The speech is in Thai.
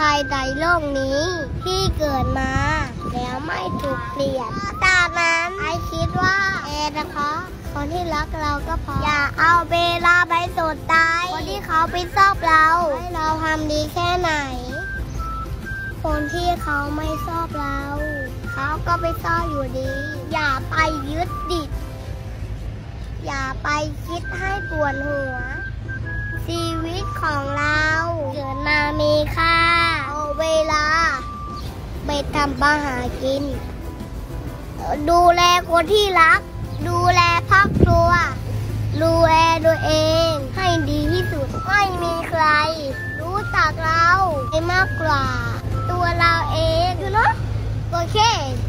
รในโลกนี้ที่เกิดมาแล้วไม่ถูกเปลี่ยนตามนั้นไอคิดว่านะคะคนที่รักเราก็พออย่าเอาเวลาไปสนใจคนที่เขาไปชอบเราให้เราทำดีแค่ไหนคนที่เขาไม่ชอบเราเขาก็ไปชอบอยู่ดีอย่าไปยึดติดอย่าไปคิดให้ปวดหัวชีวิตของเราเกิดมามีค่าเอาเวลาไปทำมาหากินดูแลคนที่รักดูแลครอบครัวดูแลตัวเองให้ดีที่สุดไม่มีใครรู้จักเราได้มากกว่าตัวเราเองเนาะโอเค